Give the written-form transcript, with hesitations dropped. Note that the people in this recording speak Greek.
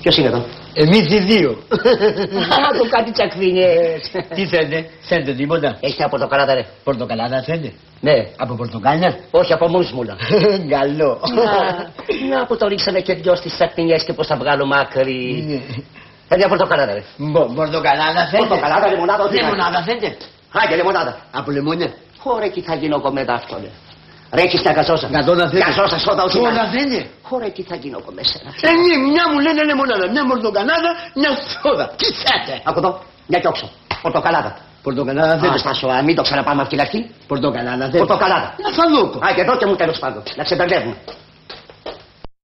Ποιος είναι εδώ? Εμείς οι δύο. Άκου κάτι τσακβίνιες. Τι θέλετε τίποτα? Έχεις μια πορτοκαλάδα ρε? Πορτοκαλάδα θέλετε? Ναι. Από πορτοκάλια? Όχι, από μουσμουλα. Καλό. Να που το ρίξανε και δυο στις τσακβίνιες και πως θα βγάλω μάκρυ. Μια πορτοκαλάδα ρε. Πορτοκαλάδα θέλετε? Πορτοκαλάδα, λεμονάδα, ό,τι Λεμονάδα θέλετε? Άγια λεμονάδα. Από λεμόνια? Χωρέ τι θα γίνω εγώ μετά αυτό ρε. Ρε έχεις μια γαζόσα. Γαζόσα θέλετε? Γαζόσα, σόδα, όχι Σόδα θέλετε? Χωρέ τι θα γίνω εγώ μέσα. Ναι, μια μου λένε λεμονάδα, μια πορτοκαλάδα, μια σόδα. Τι θέλετε? Από εδώ, μια κιόξο. Πορτοκαλάδα. Πορτοκαλάδα θέλετε? Άστασο, μην το ξαναπάμε αυτή την αρχή. Πορτοκαλάδα θέλετε? Πορτοκαλάδα. Να θα δω. Α, και εδώ και μου τέλος πάντων. Να ξεμπερδεύουμε.